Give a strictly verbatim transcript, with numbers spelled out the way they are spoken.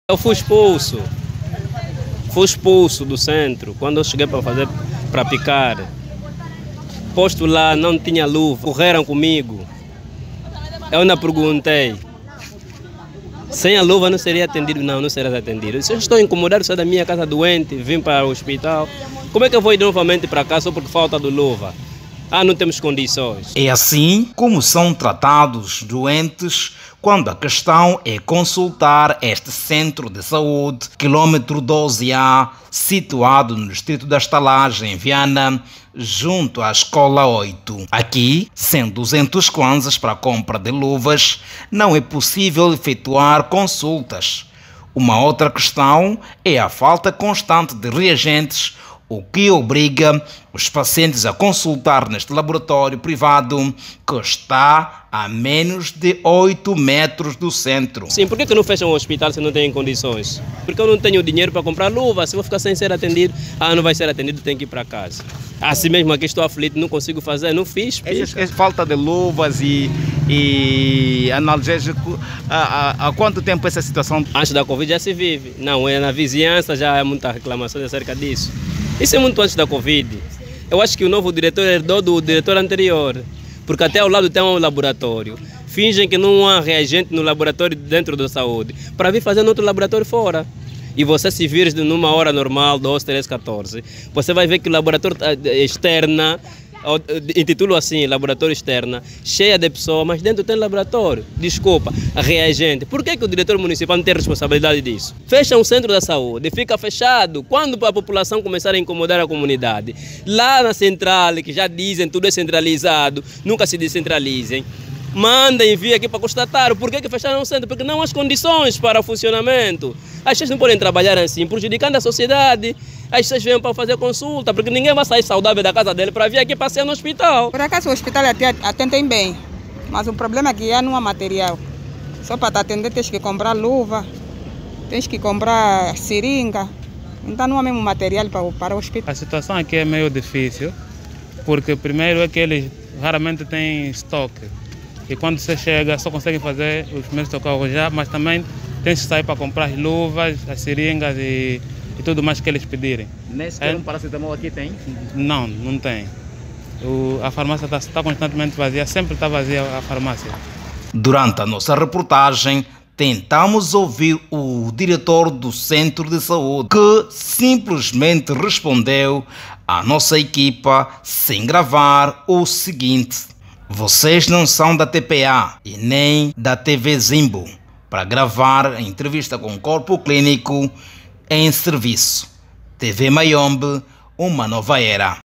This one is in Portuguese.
Eu fui expulso, fui expulso do centro quando eu cheguei para fazer, para picar. Posto lá, não tinha luva, correram comigo. Eu ainda perguntei, sem a luva não seria atendido? Não, não seria atendido. Se eu estou incomodado, saio da minha casa doente, vim para o hospital, como é que eu vou ir novamente para cá só porque falta de luva? Ah, não temos condições. É assim como são tratados doentes quando a questão é consultar este centro de saúde, quilômetro doze A, situado no distrito da Estalagem, em Viana, junto à Escola oito. Aqui, sem duzentos kwanzas para a compra de luvas, não é possível efetuar consultas. Uma outra questão é a falta constante de reagentes, o que obriga os pacientes a consultar neste laboratório privado que está a menos de oito metros do centro. Sim, por que que não fecham o hospital se não têm condições? Porque eu não tenho dinheiro para comprar luva, se vou ficar sem ser atendido, ah, não vai ser atendido, tem que ir para casa. Assim mesmo aqui estou aflito, não consigo fazer, não fiz. Essa, essa falta de luvas e, e analgésico, há, há, há quanto tempo essa situação? Antes da Covid já se vive, não, é na vizinhança já há muita reclamação acerca disso. Isso é muito antes da Covid. Eu acho que o novo diretor herdou do diretor anterior, porque até ao lado tem um laboratório. Fingem que não há reagente no laboratório dentro da saúde, para vir fazer no outro laboratório fora. E você se vir numa hora normal, doze, treze, quatorze, você vai ver que o laboratório externa, intitulo assim, laboratório externa, cheia de pessoas, mas dentro tem laboratório. Desculpa, reagente. Por que que o diretor municipal não tem responsabilidade disso? Fecha um centro da saúde, fica fechado. Quando a população começar a incomodar a comunidade, lá na central, que já dizem tudo é centralizado, nunca se descentralizem, manda, envia aqui para constatar. Por que que fecharam o centro? Porque não há as condições para o funcionamento. As pessoas não podem trabalhar assim, prejudicando a sociedade. As pessoas vêm para fazer consulta, porque ninguém vai sair saudável da casa dele para vir aqui passear no hospital. Por acaso o hospital até atendem bem, mas o problema é que já não há material. Só para te atender tens que comprar luva, tens que comprar seringa, então não há mesmo material para, para o hospital. A situação aqui é meio difícil, porque primeiro é que eles raramente têm estoque. E quando você chega, só conseguem fazer os primeiros socorros já, mas também tem que sair para comprar as luvas, as seringas e, e tudo mais que eles pedirem. Nesse é, um paracetamol aqui tem? Não, não tem. O, a farmácia está tá constantemente vazia, sempre está vazia a farmácia. Durante a nossa reportagem, tentamos ouvir o diretor do centro de saúde, que simplesmente respondeu à nossa equipa, sem gravar, o seguinte: vocês não são da T P A e nem da T V Zimbo para gravar a entrevista com o corpo clínico em serviço. T V Mayombe, uma nova era.